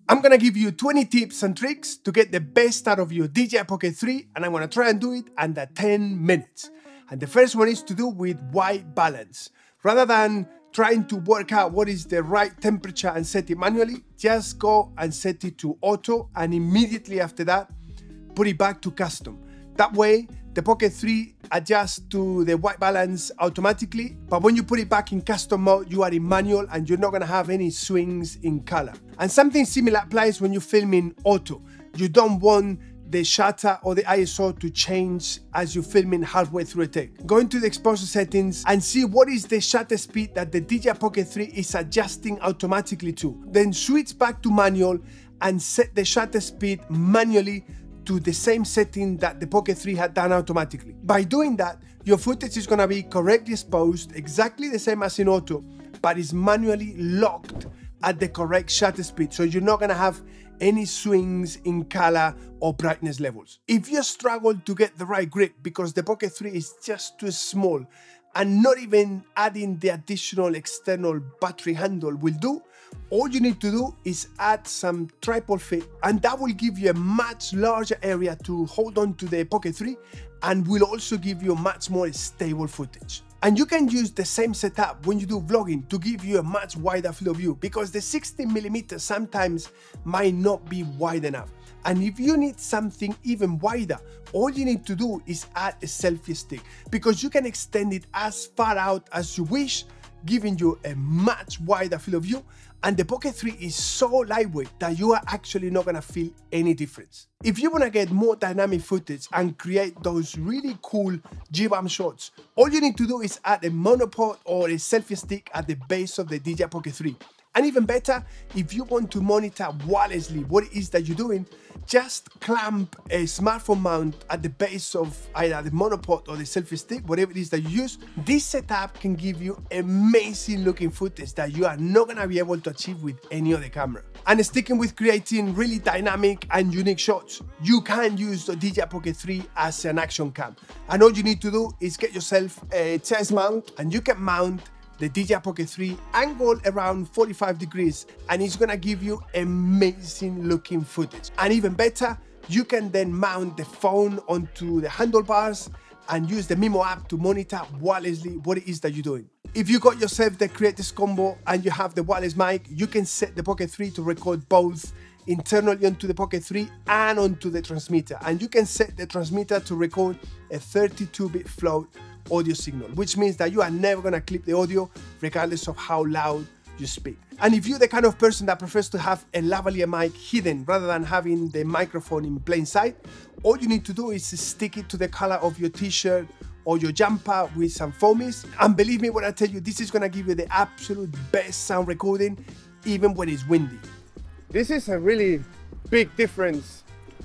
I'm gonna give you 20 tips and tricks to get the best out of your DJI Pocket 3, and I'm gonna try and do it under 10 minutes. And the first one is to do with white balance. Rather than trying to work out what is the right temperature and set it manually, just go and set it to auto, and immediately after that, put it back to custom. That way, the Pocket 3 adjusts to the white balance automatically, but when you put it back in custom mode, you are in manual and you're not gonna have any swings in color. And something similar applies when you film in auto. You don't want the shutter or the ISO to change as you're filming halfway through a take. Go into the exposure settings and see what is the shutter speed that the DJI Pocket 3 is adjusting automatically to. Then switch back to manual and set the shutter speed manually to the same setting that the Pocket 3 had done automatically. By doing that, your footage is going to be correctly exposed, exactly the same as in auto, but is manually locked at the correct shutter speed, so you're not going to have any swings in color or brightness levels. If you struggle to get the right grip because the Pocket 3 is just too small and not even adding the additional external battery handle will do, all you need to do is add some tripod fit, and that will give you a much larger area to hold on to the Pocket 3 and will also give you much more stable footage. And you can use the same setup when you do vlogging to give you a much wider field of view, because the 16mm sometimes might not be wide enough. And if you need something even wider, all you need to do is add a selfie stick, because you can extend it as far out as you wish, giving you a much wider field of view. And the Pocket 3 is so lightweight that you are actually not gonna feel any difference. If you wanna get more dynamic footage and create those really cool G-Bump shots, all you need to do is add a monopod or a selfie stick at the base of the DJI Pocket 3. And even better, if you want to monitor wirelessly what it is that you're doing, just clamp a smartphone mount at the base of either the monopod or the selfie stick, whatever it is that you use. This setup can give you amazing looking footage that you are not gonna be able to achieve with any other camera. And sticking with creating really dynamic and unique shots, you can use the DJI Pocket 3 as an action cam. And all you need to do is get yourself a chest mount, and you can mount the DJI Pocket 3 angle around 45 degrees, and it's gonna give you amazing looking footage. And even better, you can then mount the phone onto the handlebars and use the Mimo app to monitor wirelessly what it is that you're doing. If you got yourself the Creators Combo and you have the wireless mic, you can set the Pocket 3 to record both internally onto the Pocket 3 and onto the transmitter. And you can set the transmitter to record a 32-bit float audio signal, which means that you are never gonna clip the audio regardless of how loud you speak. And if you're the kind of person that prefers to have a lavalier mic hidden rather than having the microphone in plain sight, all you need to do is stick it to the color of your t-shirt or your jumper with some foamies. And believe me when I tell you, this is gonna give you the absolute best sound recording even when it's windy. This is a really big difference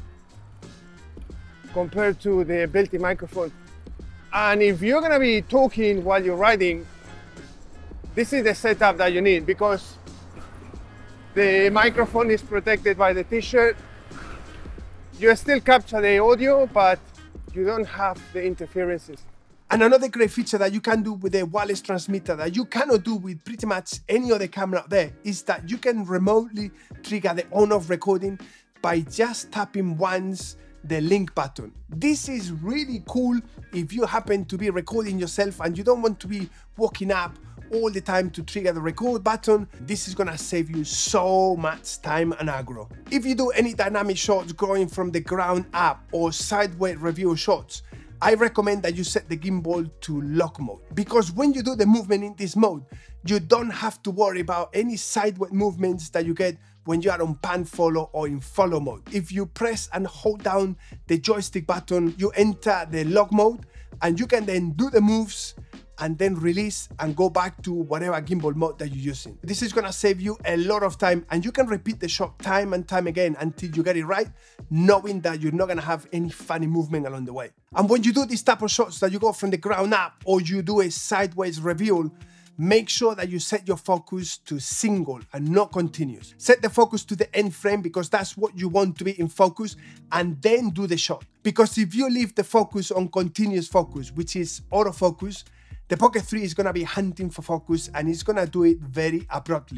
compared to the built-in microphone. And if you're gonna be talking while you're riding, this is the setup that you need, because the microphone is protected by the t-shirt. You still capture the audio, but you don't have the interferences. And another great feature that you can do with a wireless transmitter that you cannot do with pretty much any other camera out there is that you can remotely trigger the on-off recording by just tapping once the link button. This is really cool if you happen to be recording yourself and you don't want to be walking up all the time to trigger the record button. This is gonna save you so much time and aggro. If you do any dynamic shots going from the ground up or sideways review shots, I recommend that you set the gimbal to lock mode, because when you do the movement in this mode, you don't have to worry about any sideways movements that you get when you are on pan follow or in follow mode. If you press and hold down the joystick button, you enter the lock mode, and you can then do the moves and then release and go back to whatever gimbal mode that you're using. This is gonna save you a lot of time, and you can repeat the shot time and time again until you get it right, knowing that you're not gonna have any funny movement along the way. And when you do these type of shots that you go from the ground up or you do a sideways reveal, make sure that you set your focus to single and not continuous. Set the focus to the end frame, because that's what you want to be in focus, and then do the shot. Because if you leave the focus on continuous focus, which is autofocus, the Pocket 3 is gonna be hunting for focus, and it's gonna do it very abruptly.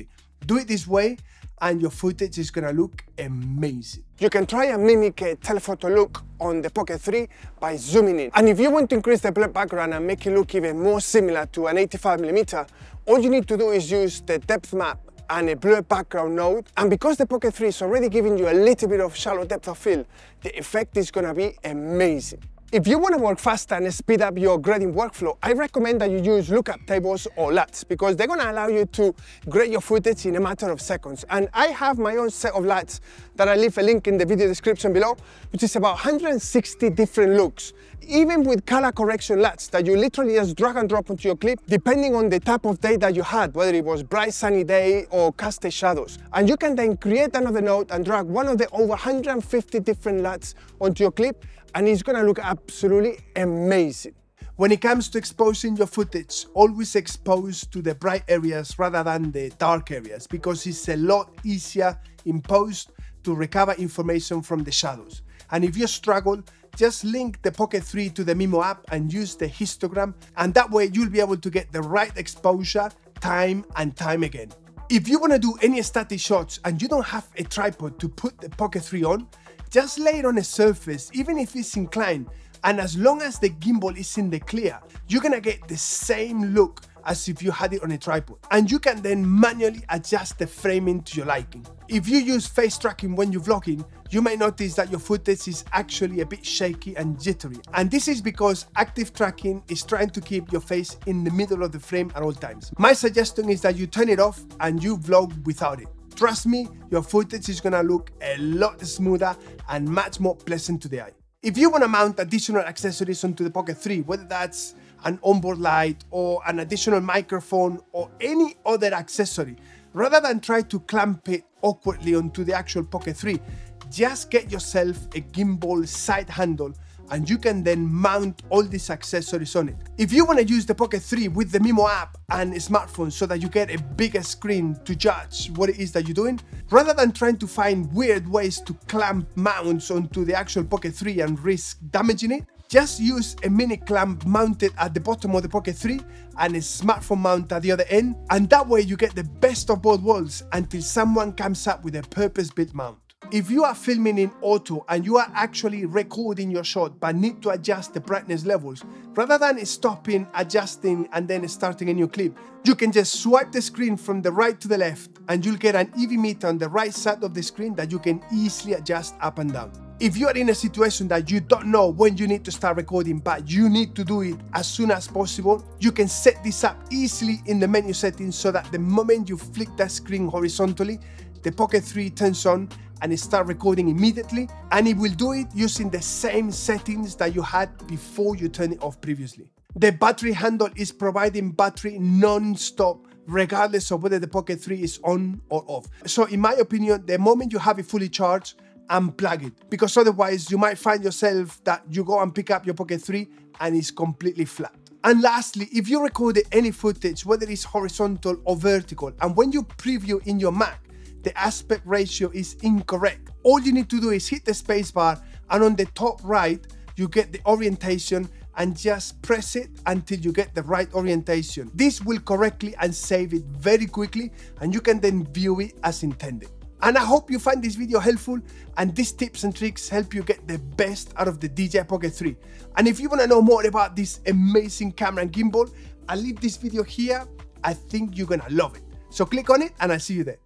Do it this way and your footage is gonna look amazing. You can try and mimic a telephoto look on the Pocket 3 by zooming in. And if you want to increase the blur background and make it look even more similar to an 85mm, all you need to do is use the depth map and a blur background node. And because the Pocket 3 is already giving you a little bit of shallow depth of field, the effect is gonna be amazing. If you want to work faster and speed up your grading workflow, I recommend that you use lookup tables or LUTs because they're going to allow you to grade your footage in a matter of seconds. And I have my own set of LUTs that I leave a link in the video description below, which is about 160 different looks, even with color correction LUTs that you literally just drag and drop onto your clip depending on the type of day that you had, whether it was bright sunny day or casted shadows. And you can then create another node and drag one of the over 150 different LUTs onto your clip, and it's gonna look absolutely amazing. When it comes to exposing your footage, always expose to the bright areas rather than the dark areas because it's a lot easier in post to recover information from the shadows. And if you struggle, just link the Pocket 3 to the Mimo app and use the histogram, and that way you'll be able to get the right exposure time and time again. If you want to do any static shots and you don't have a tripod to put the Pocket 3 on, just lay it on a surface, even if it's inclined, and as long as the gimbal is in the clear, you're gonna get the same look as if you had it on a tripod. And you can then manually adjust the framing to your liking. If you use face tracking when you're vlogging, you may notice that your footage is actually a bit shaky and jittery. And this is because active tracking is trying to keep your face in the middle of the frame at all times. My suggestion is that you turn it off and you vlog without it. Trust me, your footage is gonna look a lot smoother and much more pleasant to the eye. If you wanna mount additional accessories onto the Pocket 3, whether that's an onboard light or an additional microphone or any other accessory, rather than try to clamp it awkwardly onto the actual Pocket 3, just get yourself a gimbal side handle and you can then mount all these accessories on it. If you want to use the Pocket 3 with the Mimo app and a smartphone so that you get a bigger screen to judge what it is that you're doing, rather than trying to find weird ways to clamp mounts onto the actual Pocket 3 and risk damaging it, just use a mini clamp mounted at the bottom of the Pocket 3 and a smartphone mount at the other end, and that way you get the best of both worlds until someone comes up with a purpose-built mount. If you are filming in auto and you are actually recording your shot but need to adjust the brightness levels, rather than stopping, adjusting and then starting a new clip, you can just swipe the screen from the right to the left and you'll get an EV meter on the right side of the screen that you can easily adjust up and down. If you are in a situation that you don't know when you need to start recording but you need to do it as soon as possible, you can set this up easily in the menu settings so that the moment you flick that screen horizontally, the Pocket 3 turns on and start recording immediately, and it will do it using the same settings that you had before you turned it off previously. The battery handle is providing battery non-stop regardless of whether the Pocket 3 is on or off. So in my opinion, the moment you have it fully charged, unplug it, because otherwise you might find yourself that you go and pick up your Pocket 3 and it's completely flat. And lastly, if you recorded any footage, whether it's horizontal or vertical, and when you preview in your Mac, the aspect ratio is incorrect, all you need to do is hit the spacebar and on the top right, you get the orientation and just press it until you get the right orientation. This will correctly and save it very quickly and you can then view it as intended. And I hope you find this video helpful and these tips and tricks help you get the best out of the DJI Pocket 3. And if you want to know more about this amazing camera and gimbal, I'll leave this video here. I think you're gonna love it. So click on it and I'll see you there.